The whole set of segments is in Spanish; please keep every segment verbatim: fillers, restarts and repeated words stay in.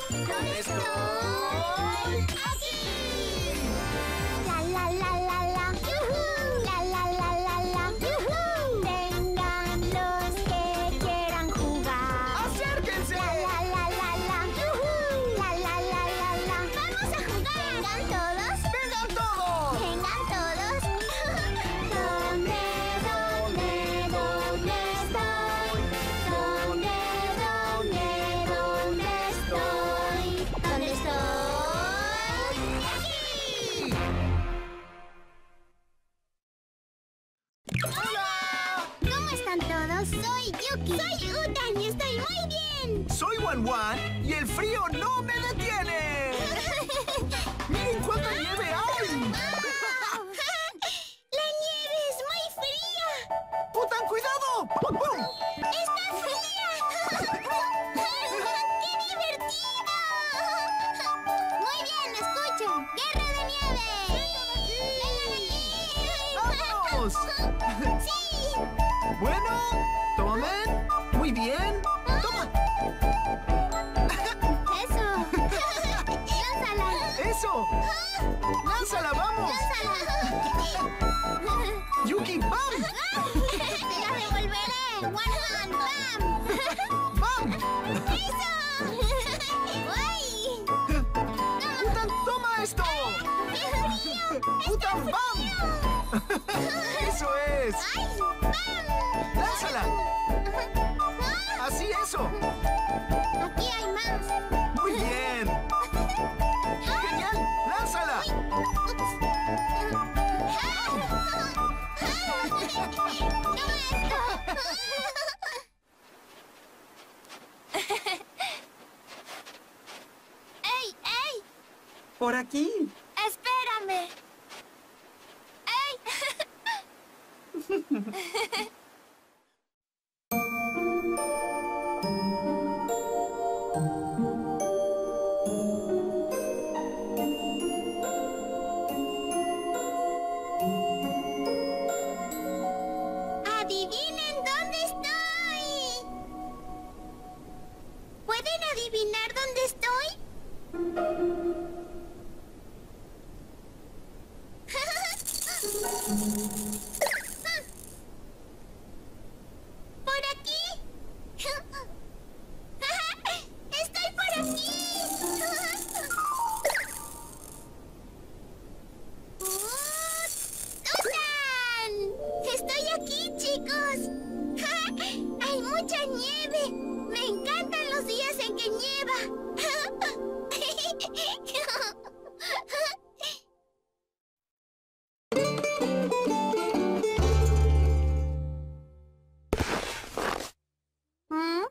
¿Dónde estoy? ¡Aquí! La la la la la. ¡Yujú! La la la la la. ¡Yujú! Vengan los que quieran jugar. ¡Acérquense! La la la la la. ¡Yujú! La la la la la. ¡Vamos a jugar! ¿Vengan todos? ¡Vengan todos! ¡Vengan todos! ¿Dónde, dónde, dónde estoy? ¿Dónde, dónde, dónde estoy? ¿Dónde estoy? ¡Aquí! ¡Hola! ¿Cómo están todos? Soy Yuki. Soy Utan y estoy muy bien. Soy Wan Wan y el frío no me detiene. ¡Miren cuánta nieve hay! ¡La nieve es muy fría! ¡Putan, cuidado! ¡Bum! ¡Está fría! ¡Qué divertido! Muy bien, escuchen. ¡Guerra de nieve! ¡Vengan aquí! ¡Vamos! ¡Sí! Bueno, tomen. Muy bien. Toma. ¡Eso! ¡Lánzala! ¡Eso! ¡Lánzala, vamos! ¡Lánzala! ¡Yuki, bam! ¡Te la devolveré! ¡One hand, bam! ¡Bam! ¡Eso! ¡Uy! ¡Utan, toma esto! ¡Qué frío! ¡Utan, bam! ¡Eso es! ¡Ay! ¡Bam! ¡Lánzala! ¡Así, eso! Aquí hay más. ¡Muy bien! ¡Genial! ¡Lánzala! ¡Ey, ey! ¡Por aquí! ¡Espérame! ¡Ey! ¡Adivinen dónde estoy! ¿Pueden adivinar dónde estoy? ¿Por aquí? ¡Estoy por aquí! ¡Utan! ¡Estoy aquí, chicos! ¡Hay mucha nieve! ¡Me encantan los días en que nieva! ¿Mm?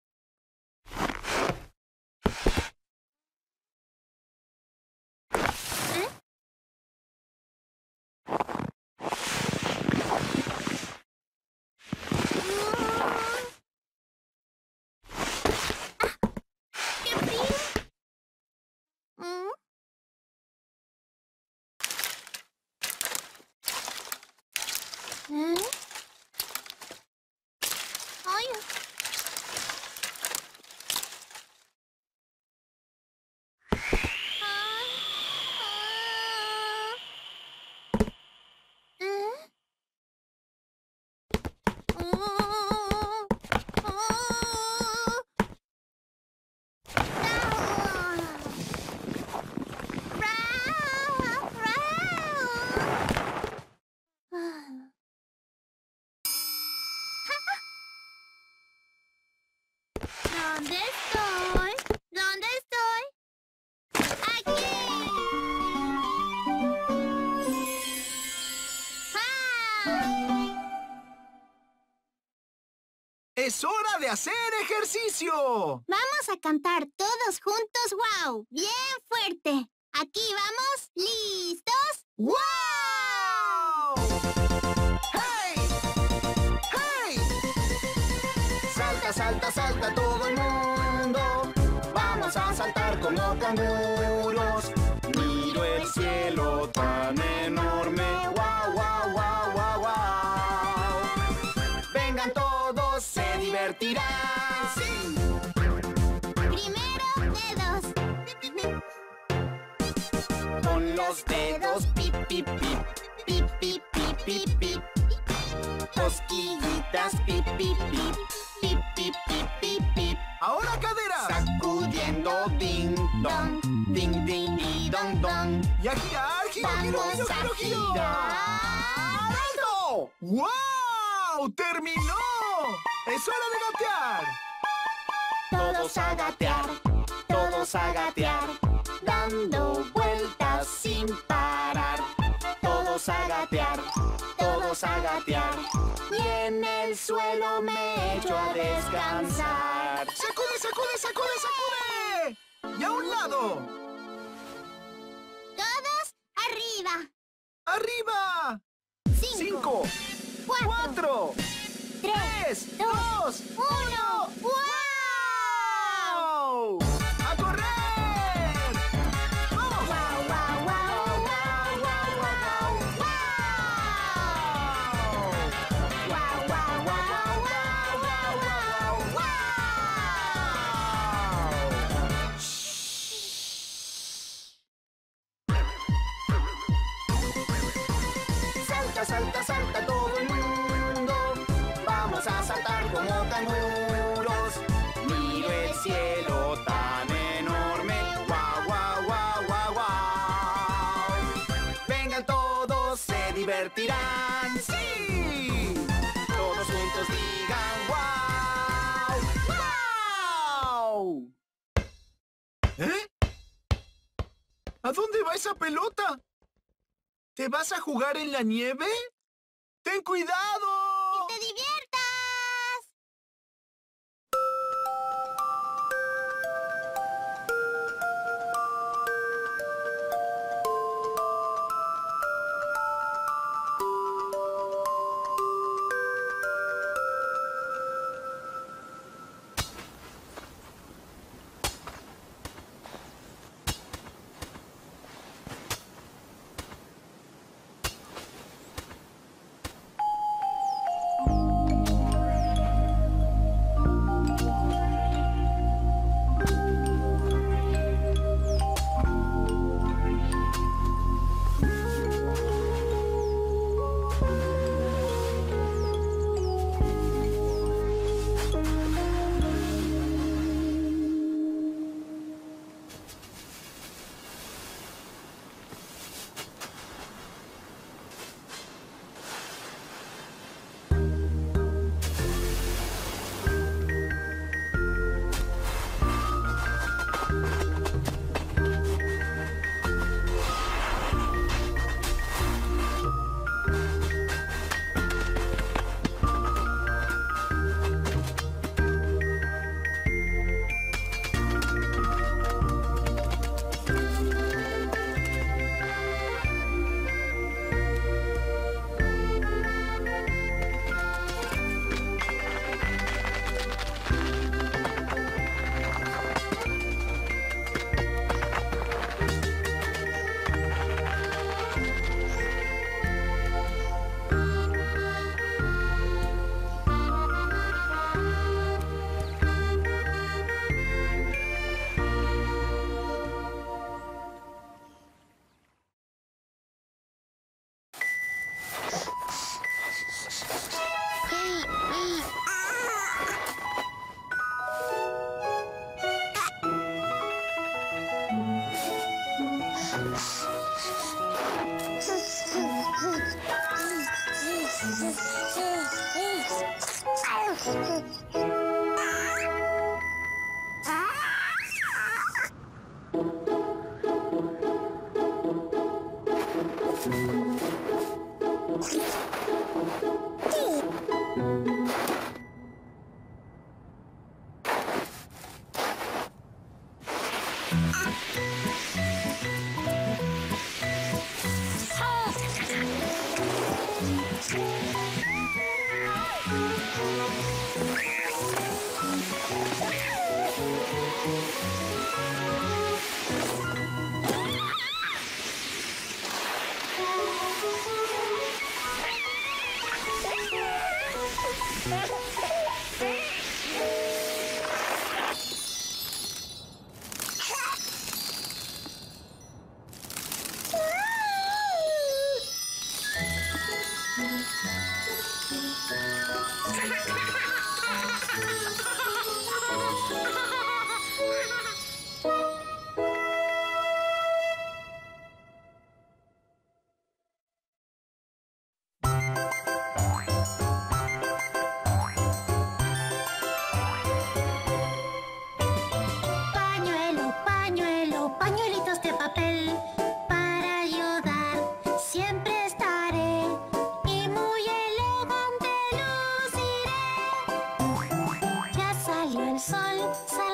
¿Eh? ¡Qué frío! ¿Mm? ¿Eh? ¡Ay! ¿Dónde estoy? ¿Dónde estoy? ¡Aquí! ¡Ah! ¡Es hora de hacer ejercicio! Vamos a cantar todos juntos, wow, bien fuerte. Aquí vamos, ¿listos? ¡Wow! ¡Hey! ¡Hey! Salta, salta, salta todo el mundo. Vamos a saltar como canguros. Miro el cielo tan enorme. ¡Wow, wow, wow, wow, wow! Vengan todos, se divertirán. ¡Sí! Primero, dedos. con los dedos. Pip, pip, pip. Pip, pip, pip, pip, pip. Cosquillitas. Pip, pip, pip. Pip, pip, pip, pip, pip. Ahora caderas. Sacudiendo. Ding, dong. Ding, ding, y dong, dong. Y a girar, giro, giro, giro, giro, giro. ¡Alto! ¡Wow! ¡Terminó! ¡Es hora de gatear! Todos a gatear, todos a gatear, dando vueltas sin parar. Todos a gatear, todos a gatear, y en el suelo me echo a descansar. ¡Sacude, sacude, sacude, sacude! ¡Y a un lado! Todos arriba. ¡Arriba! Cinco, Cinco, cuatro, cuatro, tres, tres, dos, uno. ¡Wow! ¡wow! ¡A correr! ¡Vamos! ¡Wow, wow, wow, wow, wow, wow, wow! ¡Wow, wow, wow, wow, wow, wow, wow! Salta, salta, salta todo el mundo. Vamos a saltar como canguros. Miro el cielo tan enorme. Guau, guau, guau, guau, guau. Vengan todos, se divertirán. ¡Sí! Todos juntos digan guau. ¡Guau! ¿Eh? ¿A dónde va esa pelota? ¿Te vas a jugar en la nieve? ¡Ten cuidado! ¡Que te diviertas!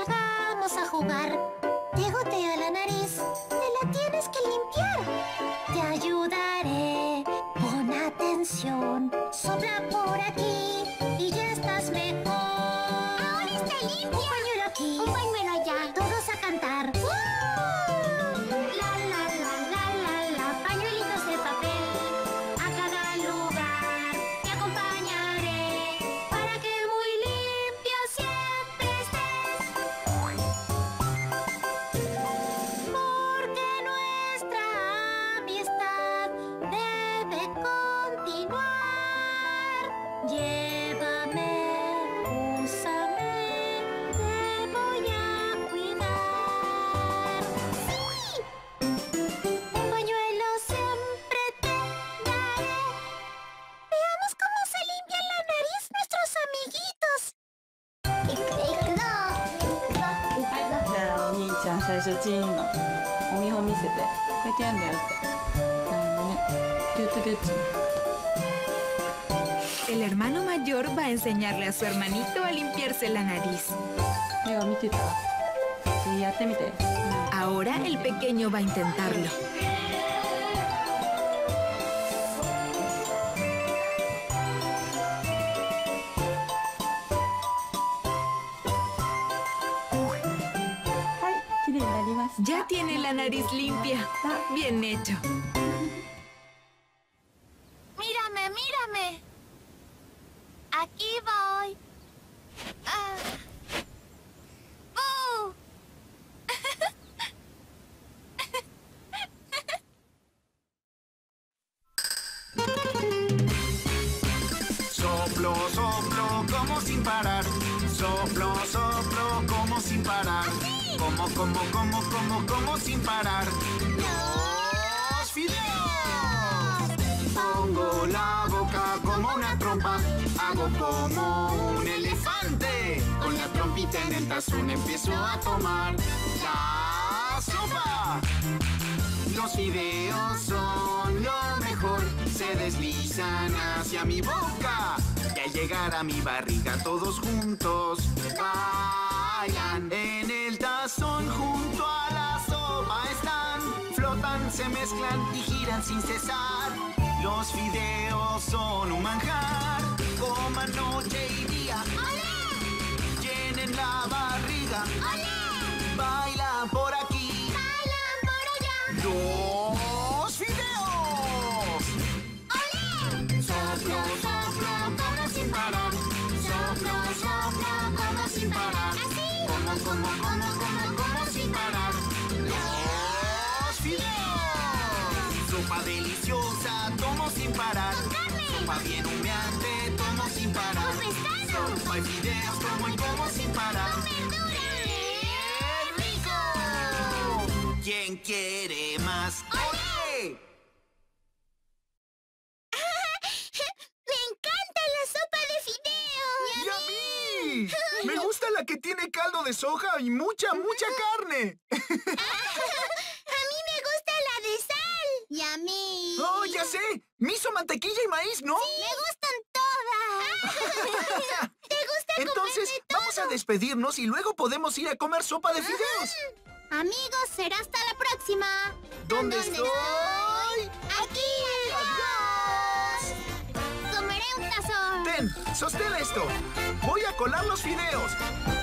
Vamos a jugar. Te gotea la nariz. Te la tienes que limpiar. Te ayudaré. Pon atención. Sopla por aquí y ya estás mejor. Ahora está limpia. Un pañuelo aquí. Un pañuelo allá. Todos a cantar. La, la, la, la, la, la. Pañuelitos de papel. A cada lugar te acompañaré para que muy limpio siempre estés. Porque nuestra amistad debe continuar. Llévame, úsame, te voy a cuidar. ¡Sí! Un pañuelo siempre te daré. Veamos cómo se limpian la nariz nuestros amiguitos. じゃあお兄ちゃん最初チーンのお見本見せてこうやってやんだよってあのねギュッとギュッと El hermano mayor va a enseñarle a su hermanito a limpiarse la nariz. 目を見てた次やってみて Ahora el pequeño va a intentarlo. Ay, 綺麗になりました Ya tiene la nariz limpia. Bien hecho. Mírame, mírame. Aquí voy. Ah. ¡Uh! Soplo, soplo, como sin parar. Soplo, soplo, como sin parar. Como, como, como, como, como sin parar. ¡Los fideos! Pongo la boca como una trompa. Hago como un elefante. Con la trompita en el tazón empiezo a tomar la sopa. Los fideos son lo mejor. Se deslizan hacia mi boca. Y al llegar a mi barriga todos juntos bailan. En el tazón junto a la sopa están. Flotan, se mezclan y giran sin cesar. Los fideos son un manjar. Coman noche y día. ¡Olé! Llenen la barriga. ¡Olé! Bailan por aquí. ¡Bailan por allá! ¡Los fideos! ¡Olé! Soplo, soplo, como sin parar. Soplo, soplo, como sin parar. Así. Como, como, como, como, como sin parar. ¡Los fideos! Sopa deliciosa, tomo sin parar. Con carne. Sopa bien humeante, tomo sin parar. Con pescado. Sopa y fideos, tomo y como sin parar. Con verdura. ¡Qué rico! ¿Quién quiere más? ¡Olé! ¡Me encanta la sopa de fideos! ¡Y a mí! Me gusta la que tiene caldo de soja y mucha, mucha carne. ¡A mí me gusta la de sal! ¡Y a mí! ¡Oh, ya sé! ¡Miso, mantequilla y maíz, ¿no? ¡Me gustan todas! ¿Te gusta Entonces, comerme todo? vamos a despedirnos y luego podemos ir a comer sopa de fideos. Amigos, será hasta la próxima. ¿Dónde estoy? ¡Aquí! ¡Adiós! Comeré un tazón. Ten, sostén esto. Voy a colar los fideos.